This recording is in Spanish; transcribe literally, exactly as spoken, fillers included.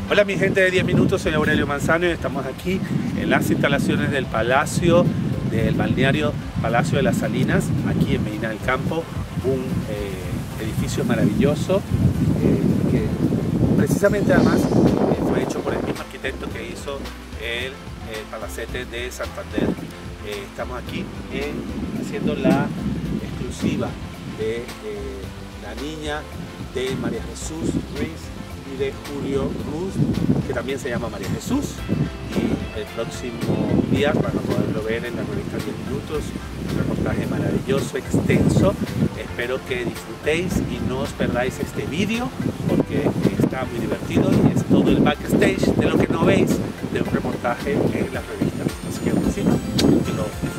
Hola mi gente de diez minutos, soy Aurelio Manzano y estamos aquí en las instalaciones del Palacio, del balneario Palacio de las Salinas, aquí en Medina del Campo, un eh, edificio maravilloso eh, que precisamente además eh, fue hecho por el mismo arquitecto que hizo el, el Palacete de Santander. Eh, estamos aquí en, haciendo la exclusiva de eh, la niña de María Jesús Ruiz y de Julio Ruz, que también se llama María Jesús, y el próximo día van a poderlo ver en la revista diez minutos, un reportaje maravilloso, extenso. Espero que disfrutéis y no os perdáis este vídeo porque está muy divertido y es todo el backstage de lo que no veis de un reportaje en la revista. Así que, sí, que lo disfrutéis.